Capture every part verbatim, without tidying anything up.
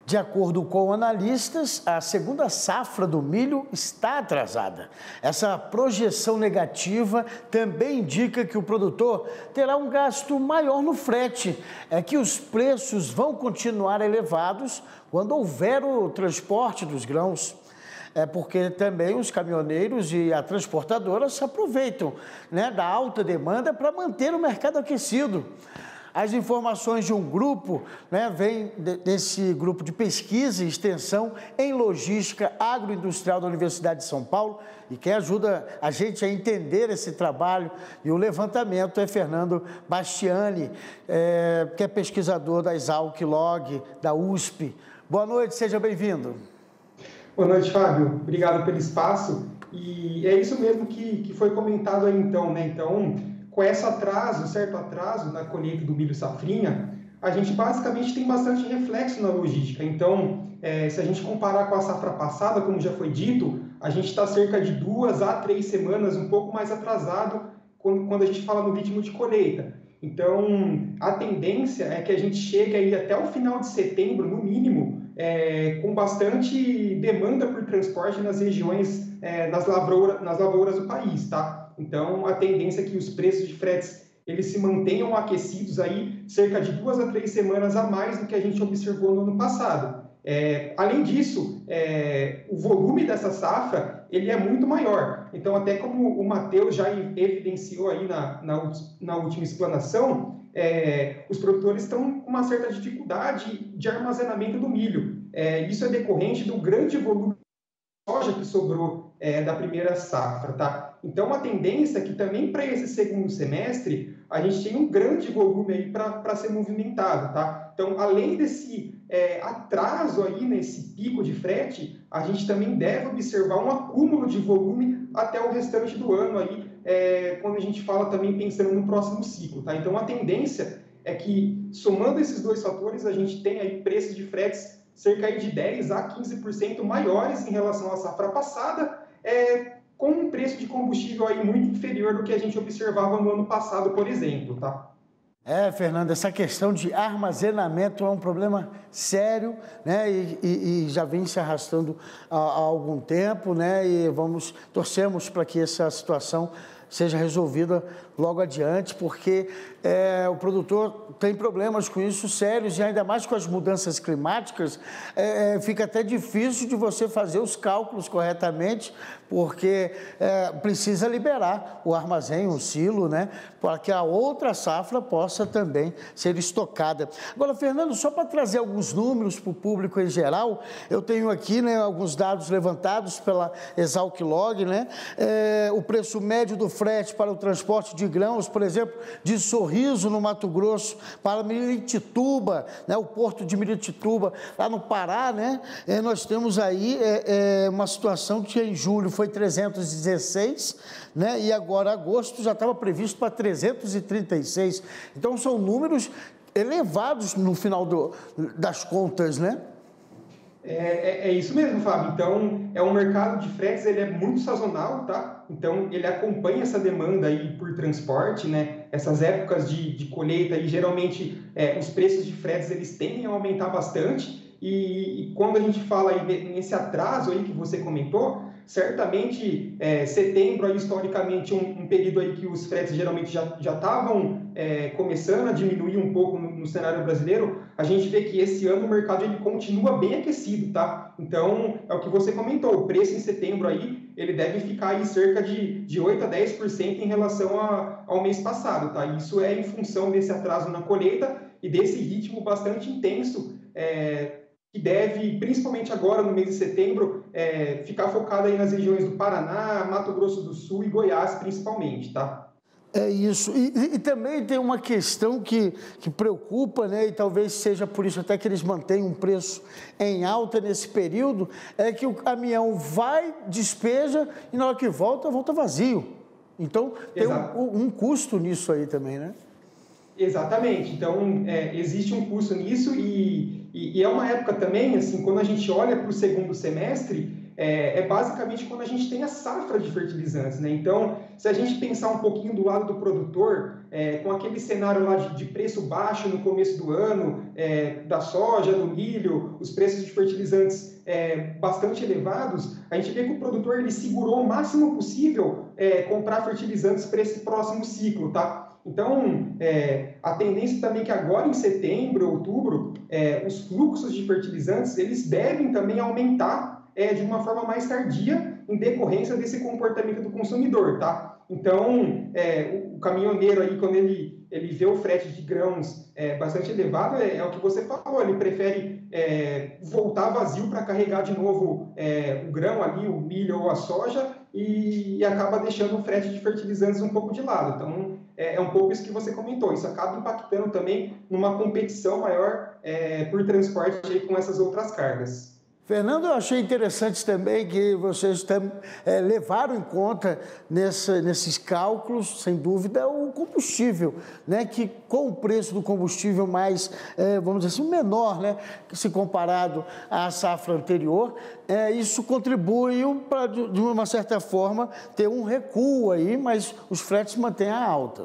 De acordo com analistas, a segunda safra do milho está atrasada. Essa projeção negativa também indica que o produtor terá um gasto maior no frete. É que os preços vão continuar elevados quando houver o transporte dos grãos. É porque também os caminhoneiros e a transportadora se aproveitam, né, da alta demanda para manter o mercado aquecido. As informações de um grupo, né, vem desse grupo de pesquisa e extensão em logística agroindustrial da Universidade de São Paulo, e quem ajuda a gente a entender esse trabalho e o levantamento é Fernando Bastiani, é, que é pesquisador da Exalc-Log, da U S P. Boa noite, seja bem-vindo. Boa noite, Fábio. Obrigado pelo espaço. E é isso mesmo que, que foi comentado aí então, né? Então, com esse atraso, certo atraso na colheita do milho safrinha, a gente basicamente tem bastante reflexo na logística. Então, é, se a gente comparar com a safra passada, como já foi dito, a gente está cerca de duas a três semanas um pouco mais atrasado quando, quando a gente fala no ritmo de colheita. Então, a tendência é que a gente chegue aí até o final de setembro, no mínimo, é, com bastante demanda por transporte nas regiões, é, nas, lavoura, nas lavouras do país, tá? Então, a tendência é que os preços de fretes eles se mantenham aquecidos aí cerca de duas a três semanas a mais do que a gente observou no ano passado. É, além disso, é, o volume dessa safra ele é muito maior. Então, até como o Matheus já evidenciou aí na, na, na última explanação, é, os produtores estão com uma certa dificuldade de armazenamento do milho. É, isso é decorrente do grande volume de soja que sobrou é, da primeira safra, tá? Então, a tendência é que também para esse segundo semestre a gente tem um grande volume aí para ser movimentado, tá? Então, além desse é, atraso aí nesse pico de frete, a gente também deve observar um acúmulo de volume até o restante do ano aí, é, quando a gente fala também pensando no próximo ciclo, tá? Então, a tendência é que, somando esses dois fatores, a gente tem aí preços de fretes cerca de dez a quinze por cento maiores em relação à safra passada, é, com um preço de combustível aí muito inferior do que a gente observava no ano passado, por exemplo, tá? É, Fernando, essa questão de armazenamento é um problema sério, né, e, e, e já vem se arrastando há, há algum tempo, né, e vamos, torcemos para que essa situação seja resolvida logo adiante, porque é, o produtor tem problemas com isso sérios, e ainda mais com as mudanças climáticas, é, fica até difícil de você fazer os cálculos corretamente, porque é, precisa liberar o armazém, o silo, né, para que a outra safra possa também ser estocada. Agora, Fernando, só para trazer alguns números para o público em geral, eu tenho aqui, né, alguns dados levantados pela Exalc-Log, né, é, o preço médio do frete para o transporte de grãos, por exemplo, de Sorriso, no Mato Grosso, para Miritituba, né, o porto de Miritituba, lá no Pará, né, é, nós temos aí é, é, uma situação que em julho foi trezentos e dezesseis, né, e agora agosto já estava previsto para trezentos e trinta e seis. Então, são números elevados no final do, das contas, né? É, é, é isso mesmo, Fábio. Então, é um mercado de fretes, ele é muito sazonal, tá? Então, ele acompanha essa demanda aí por transporte, né? Essas épocas de, de colheita, e geralmente é, os preços de fretes, eles tendem a aumentar bastante. E, e quando a gente fala aí nesse atraso aí que você comentou, certamente é, setembro, aí, historicamente, um, um período aí que os fretes geralmente já já estavam é, começando a diminuir um pouco no, no cenário brasileiro, a gente vê que esse ano o mercado ele continua bem aquecido, tá? Então, é o que você comentou, o preço em setembro aí, ele deve ficar aí cerca de, de oito a dez por cento em relação a, ao mês passado, tá? Isso é em função desse atraso na colheita e desse ritmo bastante intenso, é, que deve, principalmente agora no mês de setembro, é, ficar focado aí nas regiões do Paraná, Mato Grosso do Sul e Goiás, principalmente, tá? É isso. E, e também tem uma questão que, que preocupa, né, e talvez seja por isso até que eles mantêm um preço em alta nesse período, é que o caminhão vai, despeja, e na hora que volta, volta vazio. Então, tem um, um custo nisso aí também, né? Exatamente. Então, é, existe um custo nisso e, e, e é uma época também, assim, quando a gente olha para o segundo semestre, é, é basicamente quando a gente tem a safra de fertilizantes, né? Então, se a gente pensar um pouquinho do lado do produtor, é, com aquele cenário lá de, de preço baixo no começo do ano, é, da soja, do milho, os preços de fertilizantes é, bastante elevados, a gente vê que o produtor ele segurou o máximo possível é, comprar fertilizantes para esse próximo ciclo, tá? Então, é, a tendência também é que agora em setembro, outubro, é, os fluxos de fertilizantes, eles devem também aumentar é, de uma forma mais tardia em decorrência desse comportamento do consumidor, tá? Então, é, o, o caminhoneiro aí, quando ele, ele vê o frete de grãos é, bastante elevado, é, é o que você falou, ele prefere é, voltar vazio para carregar de novo é, o grão ali, o milho ou a soja, e, e acaba deixando o frete de fertilizantes um pouco de lado. Então, é, é um pouco isso que você comentou, isso acaba impactando também numa competição maior é, por transporte aí com essas outras cargas. Fernando, eu achei interessante também que vocês tam, é, levaram em conta nessa, nesses cálculos, sem dúvida, o combustível, né? Que com o preço do combustível mais, é, vamos dizer assim, menor, né? Se comparado à safra anterior, é, isso contribui para, de uma certa forma, ter um recuo aí, mas os fretes mantêm a alta.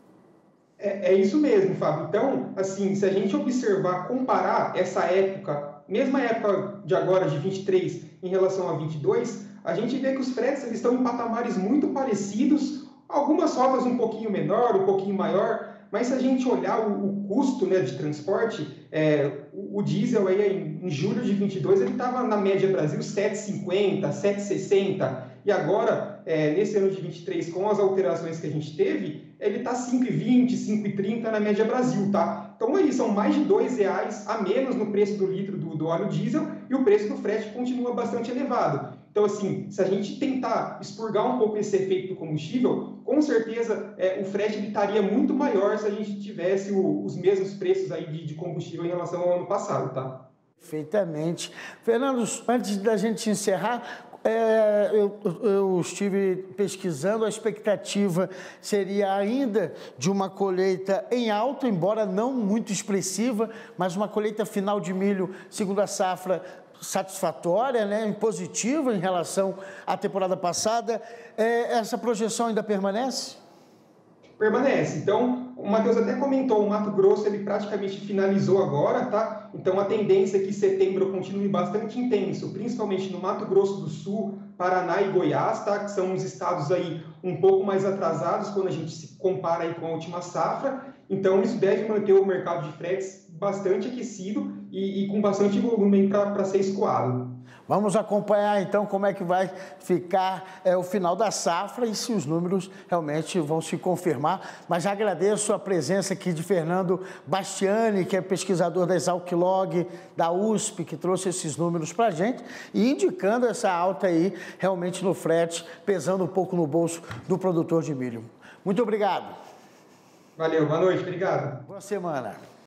É, é isso mesmo, Fábio. Então, assim, se a gente observar, comparar essa época, mesma época de agora, de vinte e três, em relação a vinte e dois, a gente vê que os fretes eles estão em patamares muito parecidos, algumas rotas um pouquinho menor, um pouquinho maior, mas se a gente olhar o, o custo, né, de transporte, é, o, o diesel aí, em, em julho de vinte e dois ele estava na média Brasil sete e cinquenta, sete e sessenta, e agora, é, nesse ano de vinte e três, com as alterações que a gente teve, ele está cinco e vinte, cinco e trinta na média Brasil, tá? Então aí são mais de dois reais a menos no preço do litro do, do óleo diesel e o preço do frete continua bastante elevado. Então assim, se a gente tentar expurgar um pouco esse efeito do combustível, com certeza é, o frete ele estaria muito maior se a gente tivesse o, os mesmos preços aí de, de combustível em relação ao ano passado, tá? Perfeitamente. Fernando, antes da gente encerrar, É, eu, eu estive pesquisando, a expectativa seria ainda de uma colheita em alta, embora não muito expressiva, mas uma colheita final de milho, segundo a safra, satisfatória, né, positiva em relação à temporada passada. É, essa projeção ainda permanece? Permanece. Então, o Matheus até comentou, o Mato Grosso ele praticamente finalizou agora, tá? Então, a tendência é que setembro continue bastante intenso, principalmente no Mato Grosso do Sul, Paraná e Goiás, tá? Que são os estados aí um pouco mais atrasados quando a gente se compara aí com a última safra. Então, isso deve manter o mercado de fretes bastante aquecido e, e com bastante volume para ser escoado. Vamos acompanhar então como é que vai ficar é, o final da safra e se os números realmente vão se confirmar. Mas já agradeço a presença aqui de Fernando Bastiani, que é pesquisador da Exalc-Log, da U S P, que trouxe esses números para a gente e indicando essa alta aí realmente no frete, pesando um pouco no bolso do produtor de milho. Muito obrigado. Valeu, boa noite, obrigado. Boa semana.